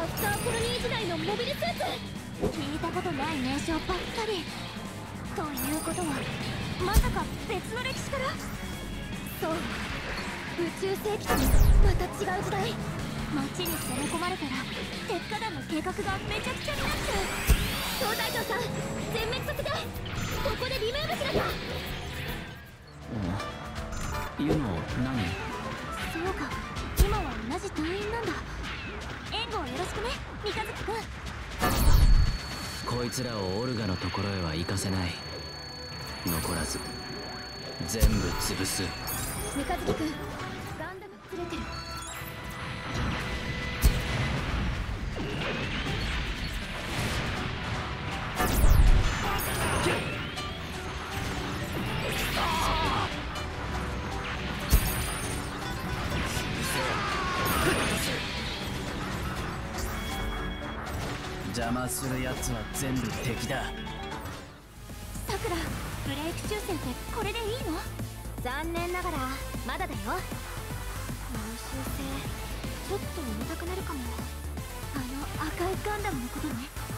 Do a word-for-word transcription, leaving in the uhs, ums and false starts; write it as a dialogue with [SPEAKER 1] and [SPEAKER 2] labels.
[SPEAKER 1] アフターコロニー時代のモビルスーツ。聞いたことない名称ばっかり。ということはまさか別の歴史から。そう、宇宙世紀とまた違う時代。街に攻め込まれたら鉄火団の計画がめちゃくちゃになっちゃう。総隊長さん、全滅させて。ここでリムーブしなきゃ。
[SPEAKER 2] ユノ何？
[SPEAKER 1] そうか、今は同じ隊員なんだ。援護をよろしくね、三日月くん。
[SPEAKER 2] こいつらをオルガのところへは行かせない。残らず全部潰す。
[SPEAKER 1] 三日月くん、ガンダム連れてる。
[SPEAKER 2] 邪魔するやつは全部敵だ。
[SPEAKER 1] さくら、ブレイク抽選ってこれでいいの？残念ながらまだだよ。報酬制ちょっと重たくなるかも。あの赤いガンダムのことね。